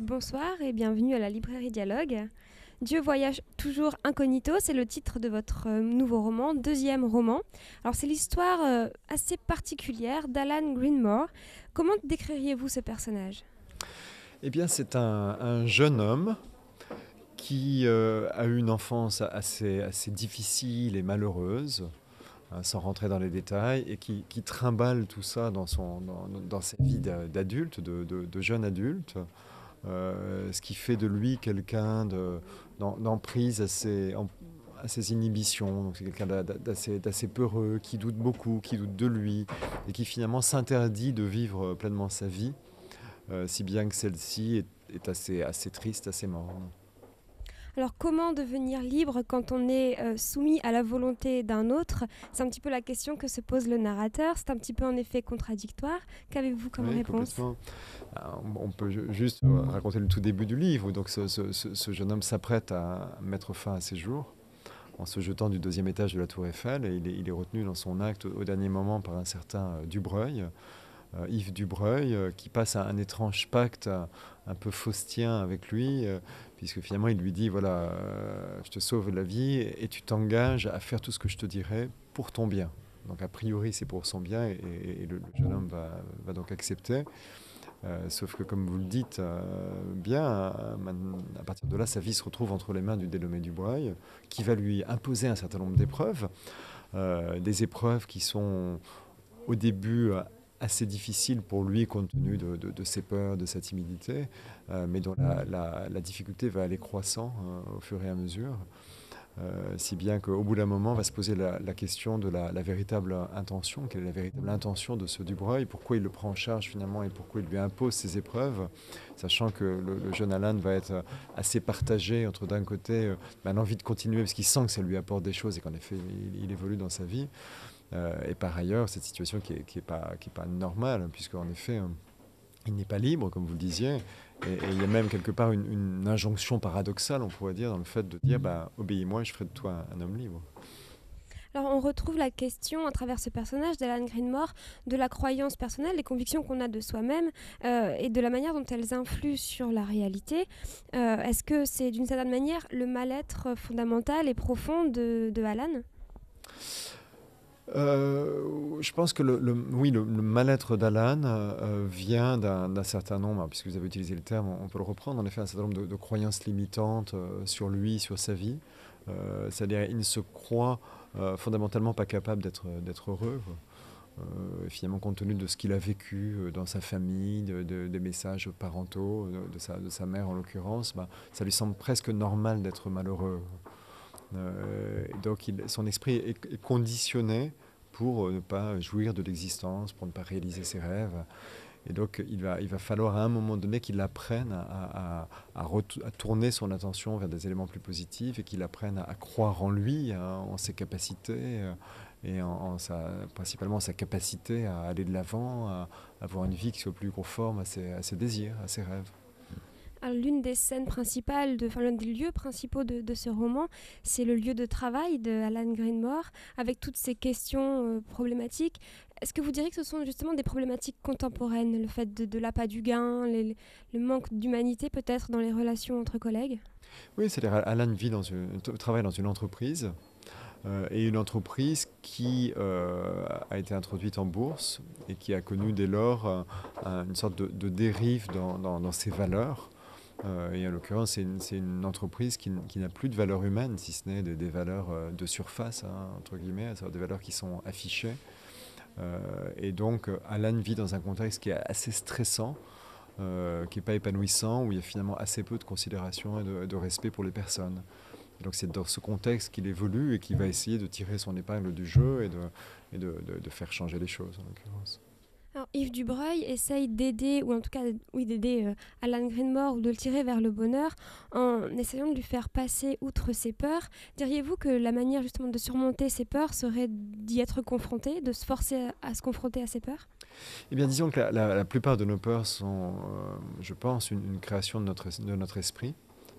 Bonsoir et bienvenue à la librairie Dialogue. Dieu voyage toujours incognito, c'est le titre de votre nouveau roman, deuxième roman. Alors c'est l'histoire assez particulière d'Alan Greenmore. Comment décririez-vous ce personnage ? Eh bien, c'est un jeune homme qui a eu une enfance assez difficile et malheureuse, sans rentrer dans les détails, et qui trimballe tout ça dans sa vie d'adulte, de jeune adulte, ce qui fait de lui quelqu'un d'emprise à ses inhibitions. Donc c'est quelqu'un d'assez peureux, qui doute beaucoup, qui doute de lui, et qui finalement s'interdit de vivre pleinement sa vie. Si bien que celle-ci est assez triste, assez morne. Alors comment devenir libre quand on est soumis à la volonté d'un autre ? C'est un petit peu la question que se pose le narrateur. C'est un petit peu en effet contradictoire. Qu'avez-vous comme réponse ? Complètement. On peut juste raconter le tout début du livre. Donc ce jeune homme s'apprête à mettre fin à ses jours en se jetant du deuxième étage de la Tour Eiffel. Et il est retenu dans son acte au dernier moment par un certain Dubreuil. Yves Dubreuil, qui passe à un étrange pacte un peu faustien avec lui, puisque finalement il lui dit, voilà, je te sauve la vie et tu t'engages à faire tout ce que je te dirai pour ton bien. Donc a priori c'est pour son bien et le jeune homme va donc accepter. Sauf que comme vous le dites bien, à partir de là, sa vie se retrouve entre les mains du dénommé Dubreuil, qui va lui imposer un certain nombre d'épreuves, des épreuves qui sont au début assez difficiles pour lui compte tenu de ses peurs, de sa timidité, mais dont la difficulté va aller croissant au fur et à mesure. Si bien qu'au bout d'un moment va se poser la question de la véritable intention, quelle est la véritable intention de ce Dubreuil, pourquoi il le prend en charge finalement et pourquoi il lui impose ces épreuves, sachant que le jeune Alan va être assez partagé entre d'un côté l'envie de continuer parce qu'il sent que ça lui apporte des choses et qu'en effet il évolue dans sa vie, et par ailleurs cette situation qui est pas normale, puisque en effet il n'est pas libre, comme vous le disiez, et il y a même quelque part une injonction paradoxale, on pourrait dire, dans le fait de dire obéis-moi, je ferai de toi un homme libre. Alors on retrouve la question à travers ce personnage d'Alan Greenmore de la croyance personnelle, des convictions qu'on a de soi-même et de la manière dont elles influent sur la réalité. Est-ce que c'est d'une certaine manière le mal-être fondamental et profond de Alan ? Je pense que le mal-être d'Alan vient d'un certain nombre, puisque vous avez utilisé le terme, on peut le reprendre, en effet, un certain nombre de croyances limitantes sur lui, sur sa vie. C'est-à-dire il ne se croit fondamentalement pas capable d'être heureux. Finalement, compte tenu de ce qu'il a vécu dans sa famille, des messages parentaux, de sa mère en l'occurrence, ça lui semble presque normal d'être malheureux. Donc son esprit est conditionné pour ne pas jouir de l'existence, pour ne pas réaliser ses rêves. Et donc il va falloir à un moment donné qu'il apprenne à tourner son attention vers des éléments plus positifs et qu'il apprenne à croire en lui, en ses capacités et principalement sa capacité à aller de l'avant, à avoir une vie qui soit plus conforme à ses désirs, à ses rêves. Alors, l'une des scènes principales, l'un des lieux principaux de ce roman, c'est le lieu de travail de Alan Greenmore, avec toutes ces questions problématiques. Est-ce que vous diriez que ce sont justement des problématiques contemporaines, le fait de l'appât du gain, le manque d'humanité peut-être dans les relations entre collègues ? Oui, c'est-à-dire Alan travaille dans une entreprise, et une entreprise qui a été introduite en bourse et qui a connu dès lors une sorte de dérive dans ses valeurs. Et en l'occurrence, c'est une entreprise qui n'a plus de valeurs humaines, si ce n'est des valeurs de surface, entre guillemets, c'est-à-dire des valeurs qui sont affichées. Et donc, Alan vit dans un contexte qui est assez stressant, qui n'est pas épanouissant, où il y a finalement assez peu de considération et de respect pour les personnes. Et donc c'est dans ce contexte qu'il évolue et qu'il va essayer de tirer son épingle du jeu et de faire changer les choses, en l'occurrence. Alors, Yves Dubreuil essaye d'aider, ou en tout cas d'aider Alan Greenmore, ou de le tirer vers le bonheur, en essayant de lui faire passer outre ses peurs. Diriez-vous que la manière justement de surmonter ses peurs serait d'y être confronté, de se forcer à se confronter à ses peurs ? Eh bien, disons que la plupart de nos peurs sont, je pense, une création de notre esprit.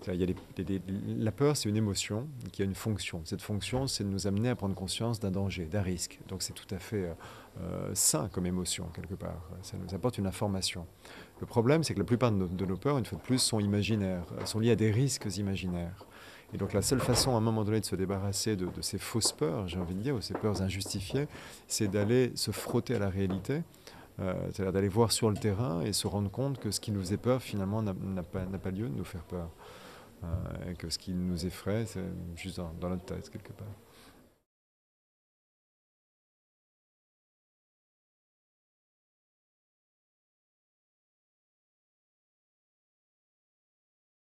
Il y a la peur, c'est une émotion qui a une fonction. Cette fonction, c'est de nous amener à prendre conscience d'un danger, d'un risque. Donc c'est tout à fait sain comme émotion, quelque part. Ça nous apporte une information. Le problème, c'est que la plupart de nos peurs, une fois de plus, sont imaginaires, sont liées à des risques imaginaires. Et donc la seule façon, à un moment donné, de se débarrasser de ces fausses peurs, j'ai envie de dire, ou ces peurs injustifiées, c'est d'aller se frotter à la réalité, c'est-à-dire d'aller voir sur le terrain et se rendre compte que ce qui nous faisait peur, finalement, n'a pas lieu de nous faire peur. Et que ce qui nous effraie, c'est juste dans notre tête, quelque part.